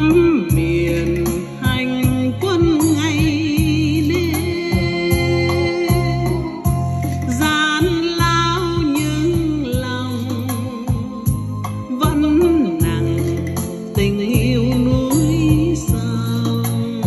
miền hành quân ngày đêm, gian lao nhưng lòng vẫn nặng tình yêu núi sông.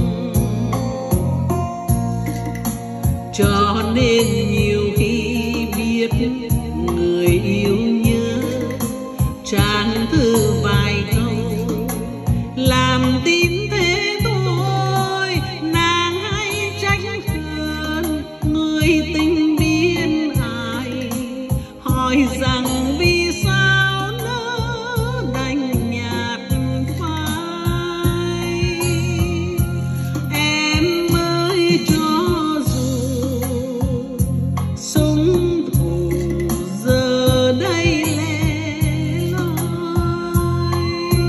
Cho nên nhiều khi biết người yêu nhớ, trang thư vài câu làm tin thế thôi. Nàng hay trách hơn người tình biên ai, hỏi rằng vì sao nỡ đành nhạt phai. Em mới cho dù súng thù giờ đây lẻ loi,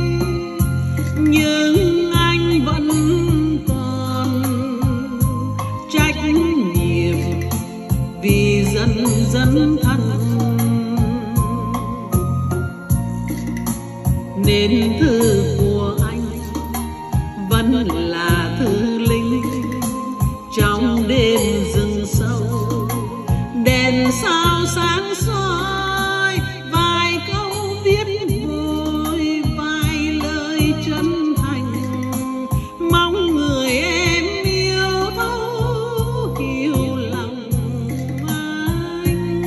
nhưng anh vẫn còn trách nhiệm vì dân dân thân. Nên thư của anh vẫn là thư linh trong đêm rừng sâu, đèn sao sáng soi vài câu viết vội, vài lời chân thành mong người em yêu thấu hiểu lòng anh.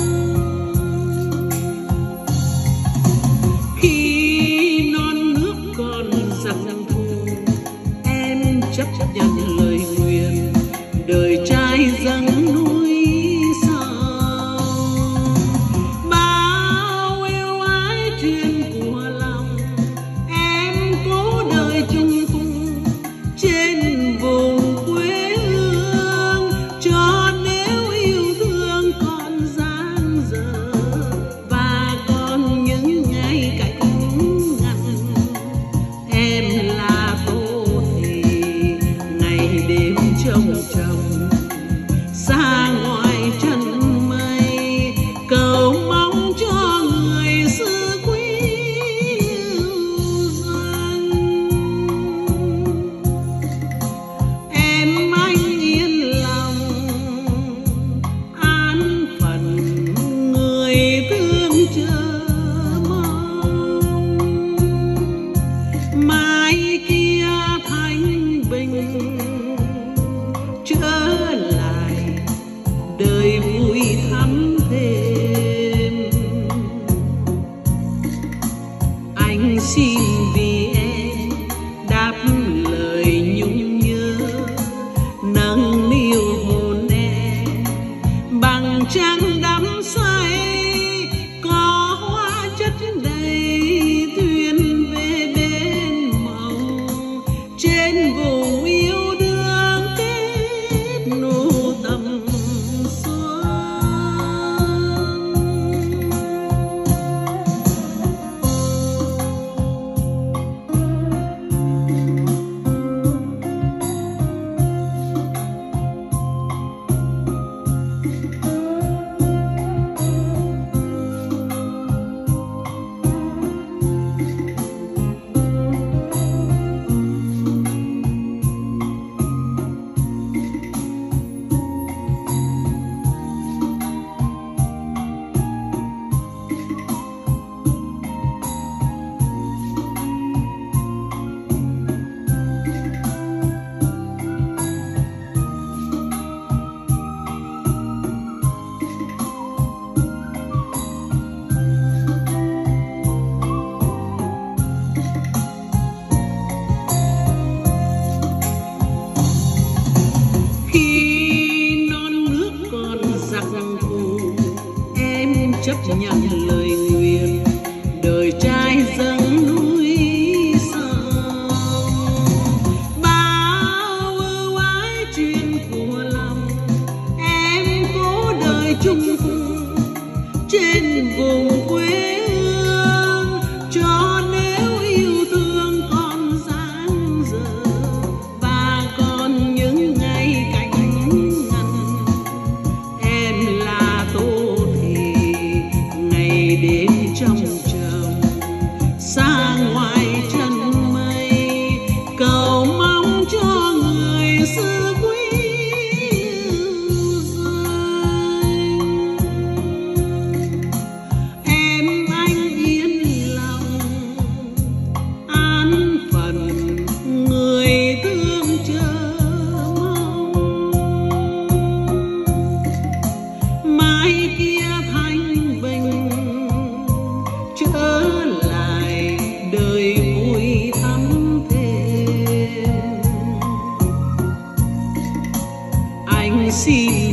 Khi non nước còn giặc thù, em chấp nhận lời nguyện đời trai dâng núi sông. Bao yêu ái chuyện của lòng, em cố đời chung cùng trên vùng quê hương. Cho nếu yêu thương còn dang dở và còn những ngày cạnh ngăn, em là tô thì ngày đêm trông trông xa ngoài chân mây, cầu mong cho người xưa quý lưu danh. Em anh yên lòng an phận người thương chờ mong, mai kia thanh bình trở lại đời vui thắm thêm. Anh xin vì em đáp lời nhung nhớ, nâng niu hồn em bằng trăng đắm say. Có hoa chất đầy thuyền về bên mộng, trên vùng yêu đương kết nụ tầm xuân. Khi non nước còn giặc thù, em chấp nhận lời nguyện đời trai dâng núi sông. Bao ưu ái chuyện của lòng, em cố đời chung cùng trên vùng quê hương. Cho nếu yêu thương còn dang dở và còn những ngày cạnh ngăn, em là tô thì ngày xin